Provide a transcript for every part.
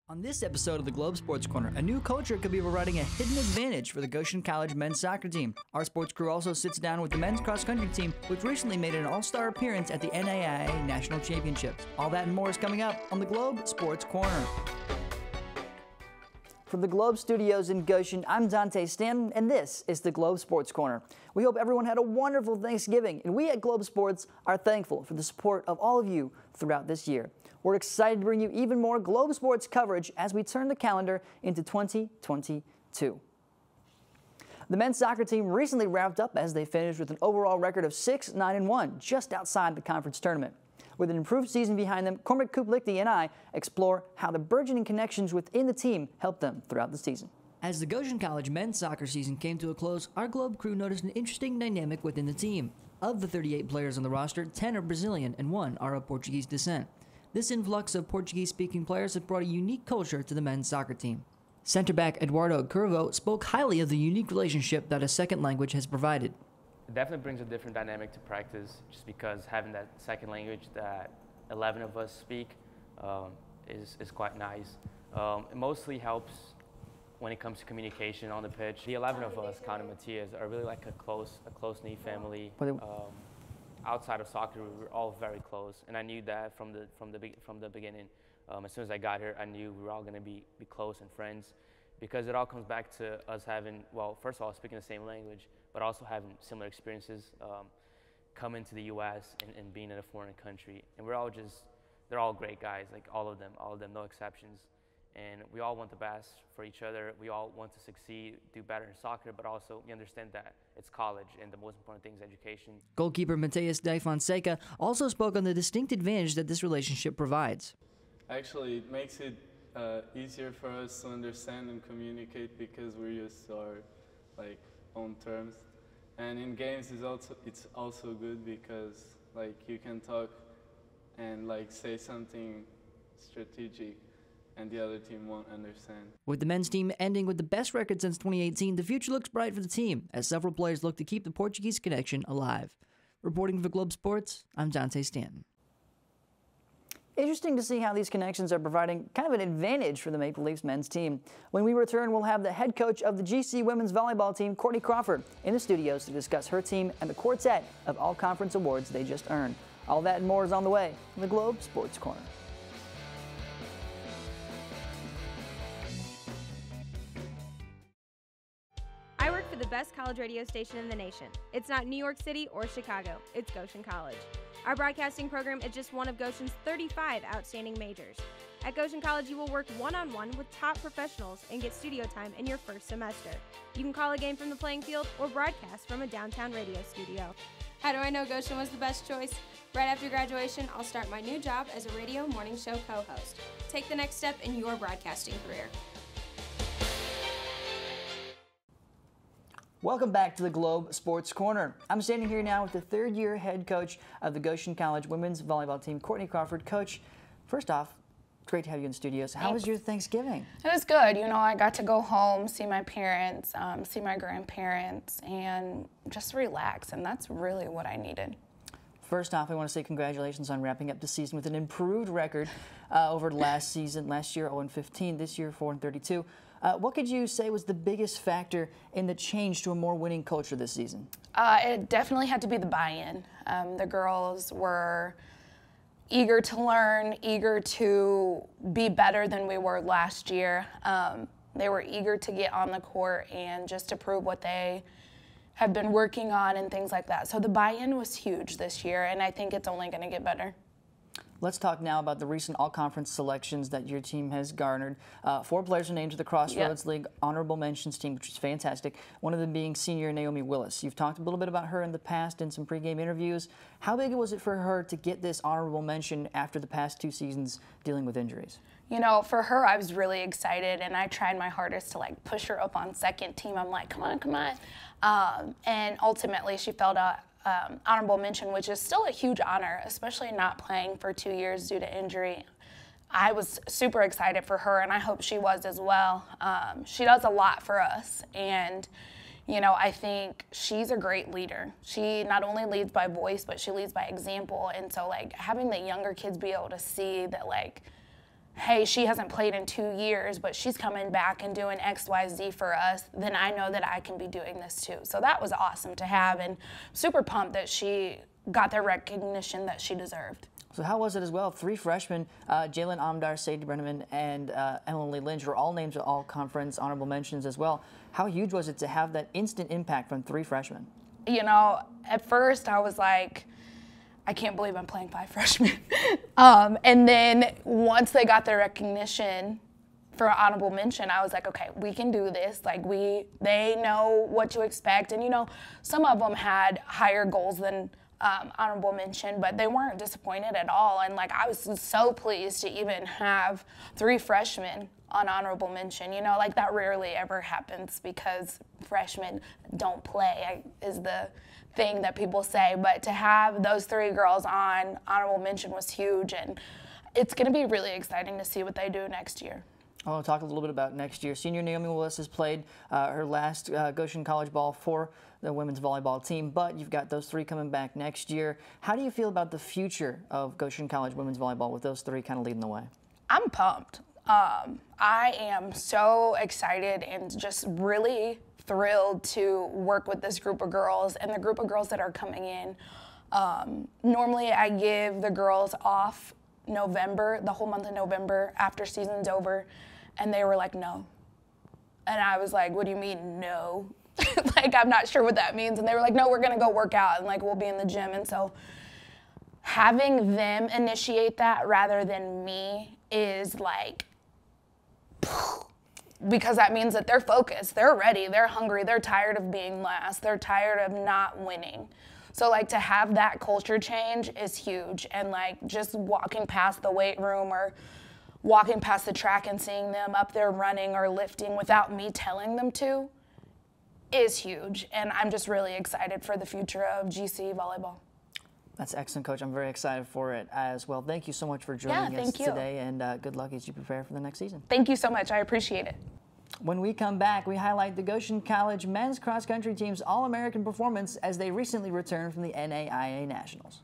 On this episode of the Globe Sports Corner, a new culture could be providing a hidden advantage for the Goshen College men's soccer team. Our sports crew also sits down with the men's cross-country team, which recently made an all-star appearance at the NAIA National Championships. All that and more is coming up on the Globe Sports Corner. From the Globe Studios in Goshen, I'm Dante Stanton, and this is the Globe Sports Corner. We hope everyone had a wonderful Thanksgiving, and we at Globe Sports are thankful for the support of all of you throughout this year. We're excited to bring you even more Globe Sports coverage as we turn the calendar into 2022. The men's soccer team recently wrapped up as they finished with an overall record of 6-9-1, just outside the conference tournament. With an improved season behind them, Cormac Kuplikti and I explore how the burgeoning connections within the team helped them throughout the season. As the Goshen College men's soccer season came to a close, our Globe crew noticed an interesting dynamic within the team. Of the 38 players on the roster, 10 are Brazilian and 1 are of Portuguese descent. This influx of Portuguese-speaking players has brought a unique culture to the men's soccer team. Center back Eduardo Curvo spoke highly of the unique relationship that a second language has provided. It definitely brings a different dynamic to practice, just because having that second language that 11 of us speak is quite nice. It mostly helps when it comes to communication on the pitch. The 11 of us, counting Matias, are really like a close-knit family. Outside of soccer, we were all very close, and I knew that from the beginning. As soon as I got here, I knew we were all going to be close and friends, because it all comes back to us having, well, first of all, speaking the same language, but also having similar experiences, coming to the U.S. and being in a foreign country. And they're all great guys, like all of them, no exceptions. And we all want the best for each other. We all want to succeed, do better in soccer, but also we understand that it's college and the most important thing is education. Goalkeeper Mateus da Fonseca also spoke on the distinct advantage that this relationship provides. Actually, it makes it easier for us to understand and communicate because we're used to our own terms. And in games, it's also good because you can talk and say something strategic, and the other team won't understand. With the men's team ending with the best record since 2018, the future looks bright for the team as several players look to keep the Portuguese connection alive. Reporting for Globe Sports, I'm Dante Stanton. Interesting to see how these connections are providing kind of an advantage for the Maple Leafs men's team. When we return, we'll have the head coach of the GC women's volleyball team, Kourtney Crawford, in the studios to discuss her team and the quartet of all-conference awards they just earned. All that and more is on the way in the Globe Sports Corner. I work for the best college radio station in the nation. It's not New York City or Chicago, it's Goshen College. Our broadcasting program is just one of Goshen's 35 outstanding majors. At Goshen College, you will work one-on-one with top professionals and get studio time in your first semester. You can call a game from the playing field or broadcast from a downtown radio studio. How do I know Goshen was the best choice? Right after graduation, I'll start my new job as a radio morning show co-host. Take the next step in your broadcasting career. Welcome back to the Globe Sports Corner. I'm standing here now with the third-year head coach of the Goshen College women's volleyball team, Kourtney Crawford. Coach, first off, it's great to have you in the studios. How was your Thanksgiving? It was good. You know, I got to go home, see my parents, see my grandparents, and just relax, and that's really what I needed. First off, I want to say congratulations on wrapping up the season with an improved record over last season. Last year, 0-15. This year, 4-32. What could you say was the biggest factor in the change to a more winning culture this season? It definitely had to be the buy-in. The girls were eager to learn, eager to be better than we were last year. They were eager to get on the court and just to prove what they have been working on and things like that. So the buy-in was huge this year, and I think it's only going to get better. Let's talk now about the recent all-conference selections that your team has garnered. 4 players are named to the Crossroads League honorable mentions team, which is fantastic. One of them being senior Naomi Willis. You've talked a little bit about her in the past in some pregame interviews. How big was it for her to get this honorable mention after the past 2 seasons dealing with injuries? You know, for her, I was really excited, and I tried my hardest to push her up on second team. I'm like, come on, come on. And ultimately, she fell to honorable mention, which is still a huge honor, especially not playing for 2 years due to injury. I was super excited for her, and I hope she was as well. She does a lot for us, and you know, I think she's a great leader. She not only leads by voice, but she leads by example. And so having the younger kids be able to see that hey, she hasn't played in 2 years, but she's coming back and doing X, Y, Z for us, then I know that I can be doing this too. So that was awesome to have, and super pumped that she got the recognition that she deserved. So how was it as well? 3 freshmen, Jalen Amdar, Sadie Brenneman, and Emily Lynch were all named to all conference honorable mentions as well. How huge was it to have that instant impact from 3 freshmen? You know, at first I was like, I can't believe I'm playing 5 freshmen. And then once they got their recognition for honorable mention, I was like, okay, we can do this. Like they know what to expect. And you know, some of them had higher goals than honorable mention, but they weren't disappointed at all. And like, I was so pleased to even have 3 freshmen on honorable mention. You know, like that rarely ever happens because freshmen don't play is the thing that people say. But to have those 3 girls on honorable mention was huge, and it's going to be really exciting to see what they do next year. I want to talk a little bit about next year. Senior Naomi Willis has played her last Goshen College ball for the women's volleyball team, but you've got those 3 coming back next year. How do you feel about the future of Goshen College women's volleyball with those 3 kind of leading the way? I'm pumped. I am so excited and just really thrilled to work with this group of girls and the group of girls that are coming in. Normally I give the girls off November, the whole month of November after season's over, and they were like, no. And I was like, what do you mean, no? Like, I'm not sure what that means. And they were like, no, we're gonna go work out and like we'll be in the gym. And so having them initiate that rather than me is like, because that means that they're focused, they're ready, they're hungry, they're tired of being last, they're tired of not winning. So like to have that culture change is huge, and like just walking past the weight room or walking past the track and seeing them up there running or lifting without me telling them to is huge, and I'm just really excited for the future of GC volleyball. That's excellent, Coach. I'm very excited for it as well. Thank you so much for joining us today, and good luck as you prepare for the next season. Thank you so much. I appreciate it. When we come back, we highlight the Goshen College men's cross-country team's All-American performance as they recently returned from the NAIA Nationals.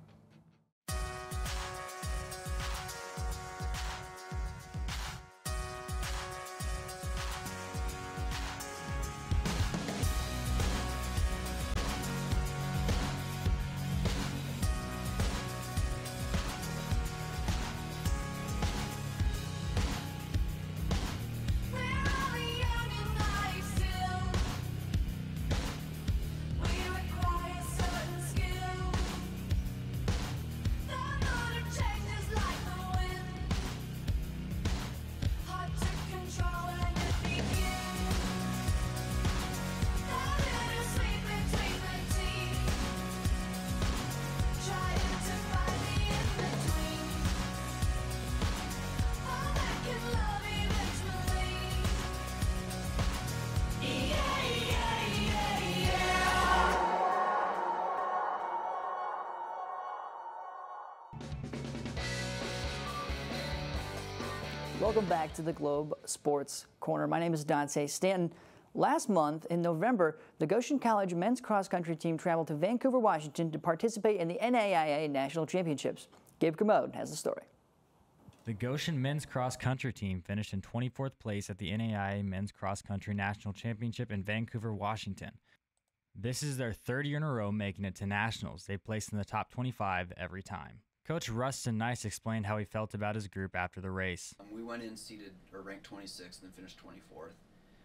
Welcome back to the Globe Sports Corner. My name is Dante Stanton. Last month, in November, the Goshen College men's cross-country team traveled to Vancouver, Washington to participate in the NAIA National Championships. Gabe Kermode has the story. The Goshen men's cross-country team finished in 24th place at the NAIA Men's Cross-Country National Championship in Vancouver, Washington. This is their 3rd year in a row making it to nationals. They placed in the top 25 every time. Coach Rustin Nice explained how he felt about his group after the race. We went in ranked 26th and finished 24th,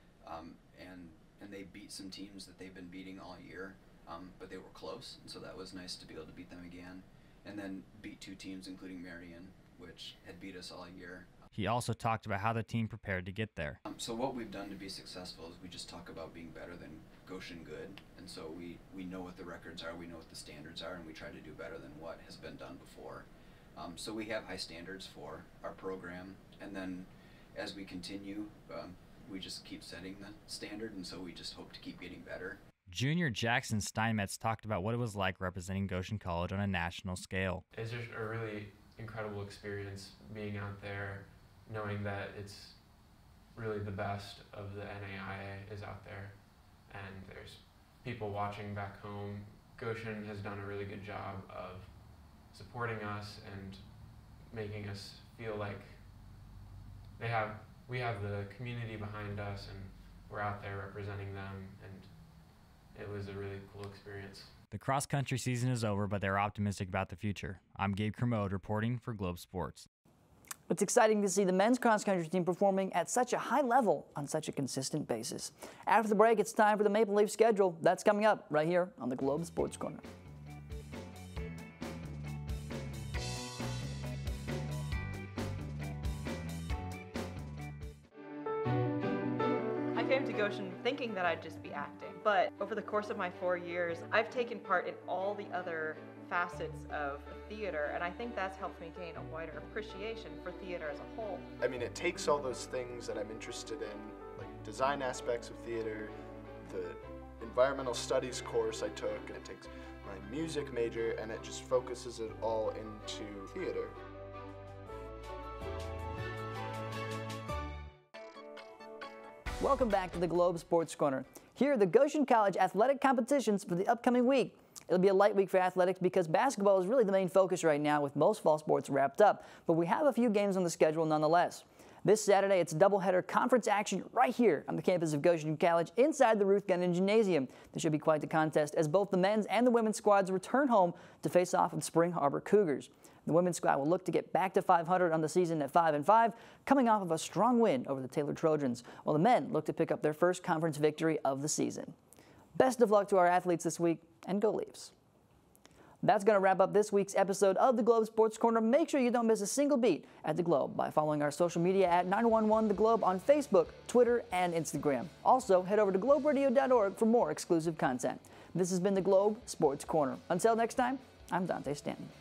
and they beat some teams that they've been beating all year, but they were close, and so that was nice to be able to beat them again, and then beat 2 teams, including Marion, which had beat us all year. He also talked about how the team prepared to get there. So what we've done to be successful is we just talk about being better than Goshen good, and so we know what the records are, we know what the standards are, and we try to do better than what has been done before. So we have high standards for our program, and then as we continue, we just keep setting the standard, and so we just hope to keep getting better. Junior Jackson Steinmetz talked about what it was like representing Goshen College on a national scale. It's just a really incredible experience being out there, knowing that it's really the best of the NAIA is out there, and there's people watching back home. Goshen has done a really good job of supporting us and making us feel like we have the community behind us, and we're out there representing them, and it was a really cool experience. The cross-country season is over, but they're optimistic about the future. I'm Gabe Kermode reporting for Globe Sports. It's exciting to see the men's cross-country team performing at such a high level on such a consistent basis. After the break, it's time for the Maple Leaf schedule. That's coming up right here on the Globe Sports Corner. I came to Goshen thinking that I'd just be acting, but over the course of my 4 years, I've taken part in all the other facets of theater, and I think that's helped me gain a wider appreciation for theater as a whole. I mean, it takes all those things that I'm interested in, like design aspects of theater, the environmental studies course I took, and it takes my music major, and it just focuses it all into theater. Welcome back to the Globe Sports Corner. Here are the Goshen College athletic competitions for the upcoming week. It'll be a light week for athletics because basketball is really the main focus right now with most fall sports wrapped up, but we have a few games on the schedule nonetheless. This Saturday, it's doubleheader conference action right here on the campus of Goshen College inside the Ruth Gunning Gymnasium. This should be quite the contest as both the men's and the women's squads return home to face off with Spring Harbor Cougars. The women's squad will look to get back to 500 on the season at 5-5, coming off of a strong win over the Taylor Trojans, while the men look to pick up their first conference victory of the season. Best of luck to our athletes this week, and go Leafs. That's going to wrap up this week's episode of the Globe Sports Corner. Make sure you don't miss a single beat at the Globe by following our social media at 911 The Globe on Facebook, Twitter, and Instagram. Also, head over to globeradio.org for more exclusive content. This has been the Globe Sports Corner. Until next time, I'm Dante Stanton.